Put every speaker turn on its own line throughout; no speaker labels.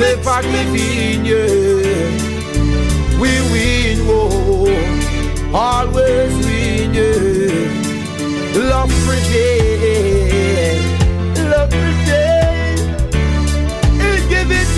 never give in, yeah. We win, oh, always win, yeah. Love prevail, love prevail. Give it,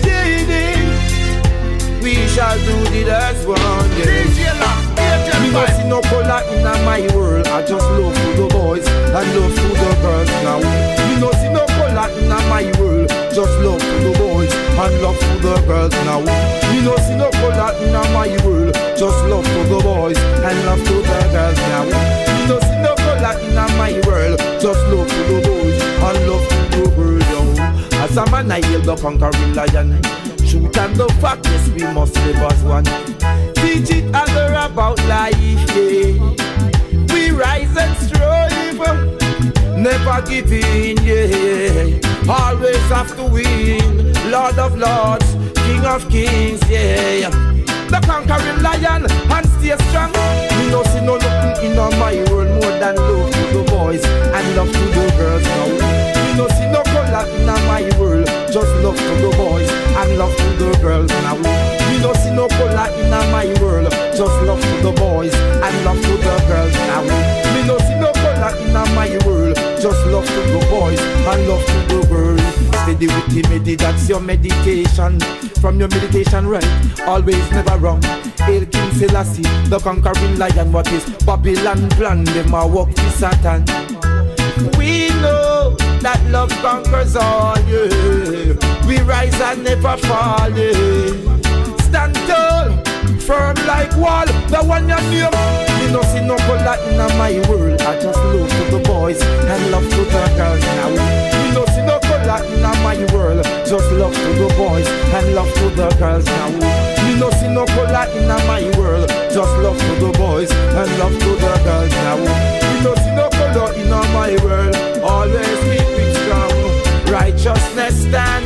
we shall do the last one, yeah. Me no see no color in my world. I just love for the boys and love for the girls now. Me no see no color in my world. Just love for the boys and love for the girls now. Me no see no color in my world. Just love for the boys and love for the girls now. Me no see no color in my world. Just love for the boys and love for the girls now. As a man I hail the conquering lion. Truth and the fact, yes, we must live as one. Teach it other about life, yeah. We rise and strive, never give in, yeah. Always have to win. Lord of lords, King of kings, yeah. The conquering lion and stay strong. We no see no nothing in my world more than love to the boys and love to the girls now. We no see no color in my world. Just love to the boys and love to the girls now. We no see no color in my world. Just love to the boys and love to the girls now. We no see no color in my world. Just love to the boys and love to the girls. Steady with the medi, that's your meditation. From your meditation right, always never wrong. Hail King Selassie, the conquering lion. What is Babylon plan? Them a walk with Satan. We know that love conquers all, yeah. We rise and never fall, yeah. Stand tall, firm like wall. The one you name. We no see no color in my world. I just love to the boys and love to the girls now. We no see no color in my world. Just love to the boys and love to the girls now. We no see no color in my world. Just love to the boys and love to the girls now. We no see no color in my world. Always keep it strong. Righteousness stand.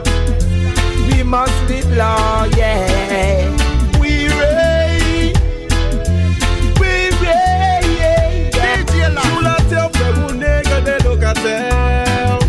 We must live law, yeah. We reign. We reign, yeah.
Sous la terre, frère, vous n'êtes des locataires.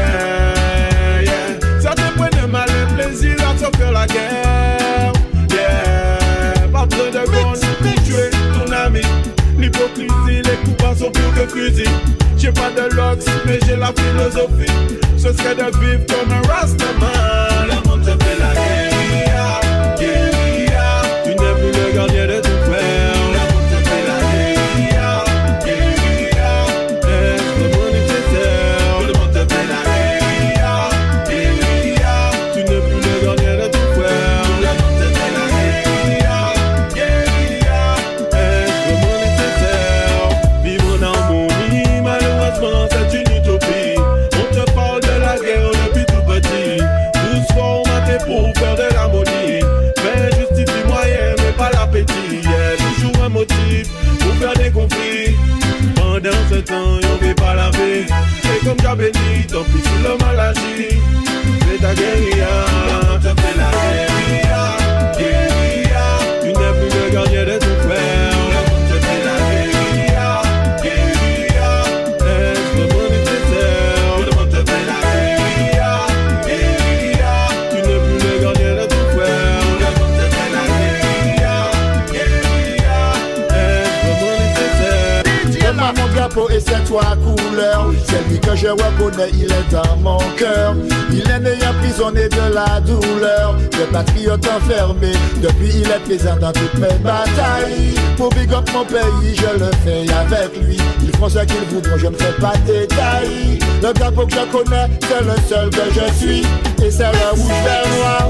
Yeah, yeah. Ça te prenait mal le plaisir à te faire la guerre. Yeah. Pas besoin de guns pour tuer ton ami. L'hypocrisie, les coups bas sont plus que fusil. J'ai pas de locks, mais j'ai la philosophie. Ce serait de vivre comme un rastaman. Le monde te fait la guérilla, guérilla. Tu n'es plus le gardien de ton frère. Le monde te fait la guérilla, guérilla. Est-ce le monde nécessaire? Le monde te fait la guérilla, guérilla. Tu n'es plus le gardien de ton frère. Le monde te fait la guérilla, guérilla. Est-ce le monde nécessaire? Vivre en harmonie, malheureusement c'est une utopie. On te parle de la guerre depuis tout petit. Tous formatés pour faire de l'harmonie. Mais justifie moyen mais pas l'appétit. Yeah, toujours un motif pour faire des conflits. Pendant ce temps, on ne vit pas la vie. Et comme j'avais dit, tant pis si le mal agit. Fais ta guérilla, on te fait la guérilla, guérilla. Tu n'es plus le gardien de ton frère. On te fait la guérilla, guérilla. Est-ce vraiment nécessaire? Le monde te fait la guérilla, guérilla. Tu n'es plus le gardien de ton frère. Le monde te fait la guérilla, guérilla. Est-ce vraiment nécessaire?
Donne-moi mon drapeau et c'est toi couleur. C'est lui que je reconnais, il est dans mon cœur. Il est né emprisonné de la douleur. Le patriote enfermé, depuis il est présent dans toutes mes batailles. Pour big up mon pays, je le fais avec lui. Ils font ce qu'ils voudront, je ne fais pas de détails. Le drapeau que je connais, c'est le seul que je suis. Et c'est le rouge vert noir.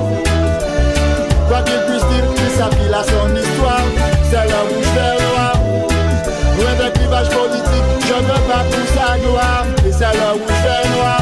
Quoi qu'il puisse dire, il s'appelle à son histoire. C'est le rouge vert noir. Loin d'un clivage politique, je me bats pour sa gloire. Et c'est le rouge vert noir.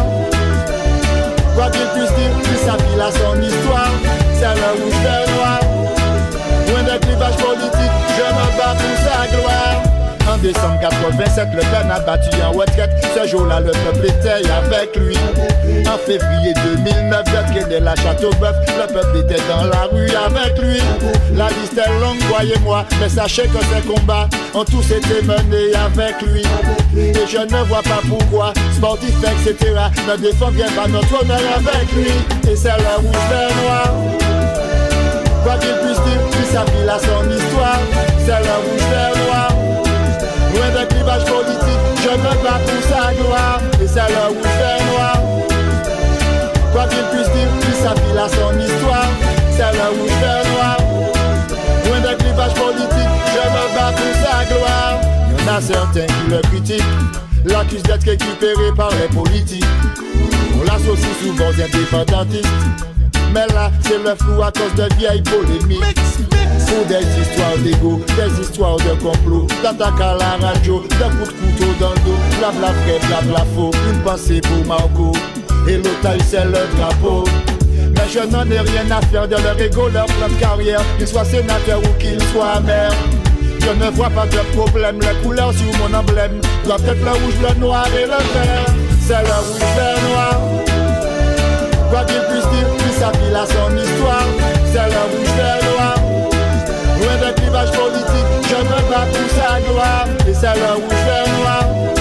Quoi qu'il puisse dire, il s'appelle à son histoire. C'est le rouge vert noir. Loin d'un clivage politique, je me bats pour sa gloire. En décembre 87, le père n'a battu en retraite. Ce jour-là, le peuple était avec lui. En février 2000, 2009, j'ai traîné la Château-Bœuf. Le peuple était dans la rue avec lui. La liste est longue, croyez-moi, mais sachez que ces combats ont tous été menés avec lui. Et je ne vois pas pourquoi sportifs, etc. ne défendrait pas notre honneur avec lui. Et c'est le rouge, vert, noir. Quoi qu'il puisse dire, puis sa ville a son histoire. C'est le rouge, vert, noir. Loin d'un clivage politique, je me bats pour sa gloire. Et c'est le rouge, vert, noir. Quoi qu'il puisse dire, puis sa ville a son histoire. C'est le rouge, vert, noir. Loin d'un clivage politique, je me bats pour sa gloire. Il y en a certains qui le critiquent, l'accusent d'être récupéré par les politiques. On l'associe souvent aux indépendantistes, mais là c'est le flou à cause de vieilles polémiques. Pour des histoires d'ego, des histoires de complot, d'attaques à la radio, d'un coup de couteau dans le dos, blabla vrai, blabla faux. Une pensée pour Marco, et l'otage c'est le drapeau. Mais je n'en ai rien à faire de leur ego, leur plan de carrière, qu'ils soient sénateurs ou qu'ils soient maires. Je ne vois pas de problème, les couleurs sur mon emblème doivent être le rouge, le noir et le vert. C'est le rouge, vert, noir. Quoi qu'il puisse dire, puis sa ville a son histoire. C'est le rouge, vert, noir. Loin d'un clivage politique, je me bats pour sa gloire. Et c'est le rouge, vert, noir.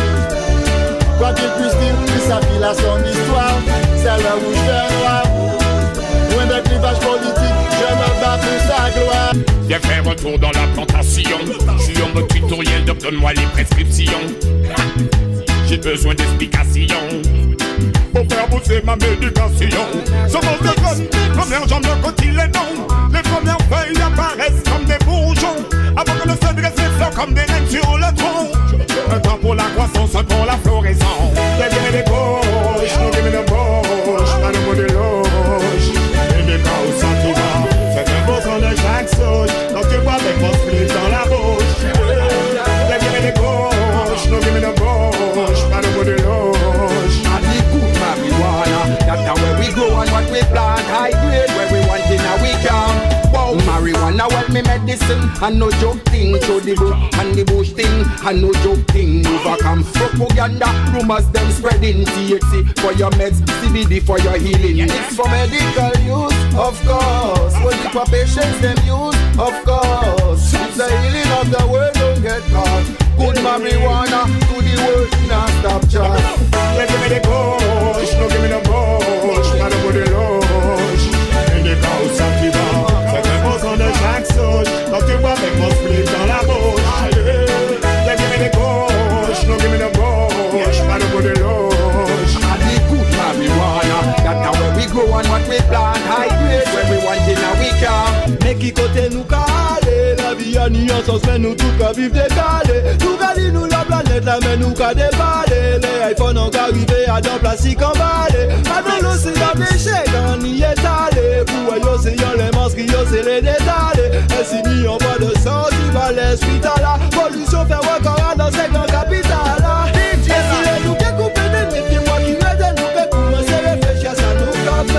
Quoi qu'il puisse dire, puis sa ville a son histoire. C'est le rouge, vert, noir. Loin d'un clivage politique, je me bats pour sa gloire.
Viens faire un tour dans la plantation. Je suis en mode tutoriel, donc donne-moi les prescriptions. J'ai besoin d'explications pour faire bosser ma médication. Semence de graines, première jambe de côté les noms. Les premières feuilles apparaissent comme des bourgeons, avant que le sol dresse les fleurs comme des reines sur le tronc. Un temps pour la croissance, un pour la floraison. Les gauches, nous give me the gauche, pas de mot de loge. Et mes cas au sentiment, c'est un beau son de chaque sauce. Donc tu vois avec mon split dans la bouche. Les gauches, nous give me the gauche, pas de mot de loge.
And the good marijuana, that's where we grow and what we plant. High grade where we want in a we can. Wow, marijuana well me medicine and no joke thing. Show the book and the bush thing and no joke thing. Overcome propaganda, rumors them spreading. THC for your meds, CBD for your healing. It's for medical use, of course. Only for patients them use, of course. It's the healing of the world, don't get caught. Good marijuana to the world, not stop charge.
Give me the gauche, no give me the gauche, pas de mot de loge. Et des cas au sentiment, c'est un beau son de chaque sauce. Donc tu vois avec mon split dans la bouche. Give me the gauche, no give me the gauche, pas de mot de loge.
And the good marijuana, that's where we grow and what we plant. High grade where we want in a we can.
Mais qui côté nous calé, la vie a ni en sens, mais nous tout qu'à vivre décalé. Nous calé nous la planète, la mais nous qu'à déballer. Les iPhones ont arrivé à dans plastique emballé. Maintenant l'eau c'est dans péché, quand on y est allé. Pour yo c'est yon les masques, yo c'est les détalés. Et si ni on voit de sang, tu vas l'esprit à la pollution fait encore dans ces grands capitales là. Et si les nous qui coupent des métiers, moi qui m'aide, nous fait commencer à réfléchir à ça nous café.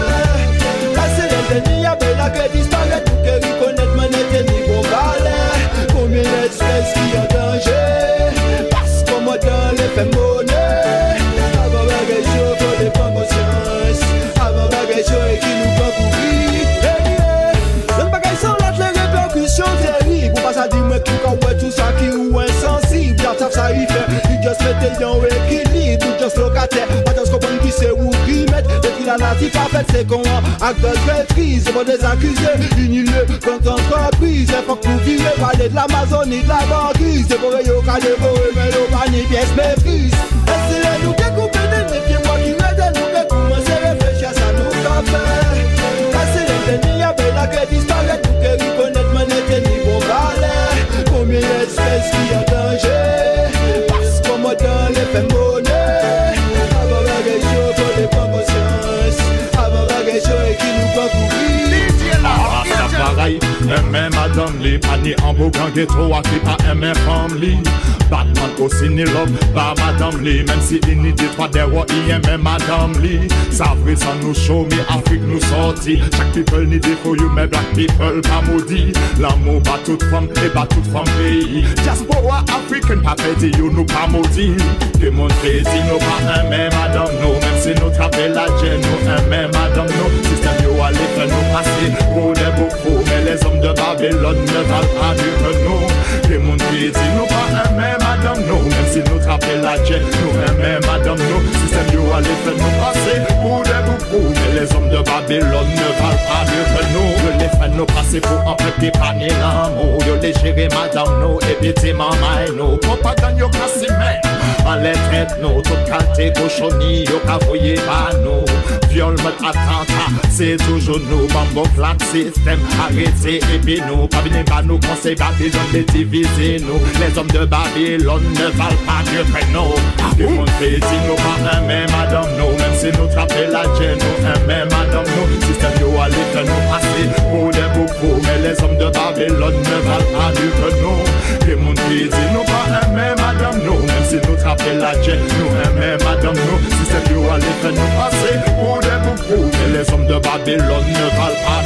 Il y a bien que disparaître pour que reconnaître manette ni bon balai. Combien d'espèces qui en danger, parce qu'on m'a dans les faits monnaie. Avant bagage chaud, faut les prendre conscience. Avant bagage chaud et qui nous prend courir. Le bagage sans l'autre, les répercussions terribles. Pour pas ça dire moi tout quand ouais tout ça qui ou insensible. Y'a ça y fait, il just mette en équilibre. Tout just locataire, pas just comprendre qui c'est où qui mettre. La natif a fait c'est qu'on acte de traîtrise, c'est pas des accusés, unis-le contre entreprise. C'est pas pour virer, parler de l'Amazonie, de la banquise. C'est pour yo qu'à dévorer, mais l'eau pas ni pièce méprise. Et c'est les nous qui coupent des pieds, moi qui m'aide, nous qui commencer à réfléchir, ça nous fait. Et c'est les derniers, y'a bien que disparaître, nous qui reconnaître manette ni bon balai. Combien d'espèces qui en danger, parce qu'on m'a dans les faits monnaie. Avant bagage chaud, faut les prendre conscience. Avant bagage chaud et qui nous prend courir.
Ça pareil, aimer madame li, pas ni en boucan ghetto, à qui pas aimer femme li. Batman aussi ni love, pas madame li. Même si il n'y dit pas des rois, il aime madame li. Ça vrai ça nous show, mais Afrique nous sorti. Chaque people ni défaut, you mais black people pas maudit. L'amour bat toute femme et bat toute femme pays. Diaspora africaine pas pété, you nous pas maudit. Que mon crédit nous pas aimer madame nous. Même si nous trappons la gêne, nous aimer madame ne valent pas mieux que nous. Les mondes qui disent nous pas aimer madame nous, même si nous trappons la jet, nous aimer madame nous. Si c'est mieux aller faire nous passer pour des boucous, mais les hommes de Babylone ne valent pas mieux que nous. Yo les faire nous passer pour un peu dépanner l'amour, yo les gérer madame nous et péter maman nous. Propagande yo casse même, en les traite nous, toute qualité cochonnie yo cavoyer pas nous. Viol, meurtre, attentat, c'est toujours nous. Bambo, claque, système, arrêtez et puis nous. Pas venir par nous, conseil Babylone de diviser nous. Les hommes de Babylone ne valent pas mieux que nous. Le monde fait si nous pas aimer madame nous, même si nous trappons la gêne, nous aimer madame nous. Système yo allez faire nous passer pour des boucous, mais les hommes de Babylone ne valent pas mieux que nous. Le monde fait si nous pas aimer madame nous, même si nous trappons la gêne, nous aimer madame nous. Système yo allez faire nous passer pour des boucous, mais les hommes de Babylone ne valent pas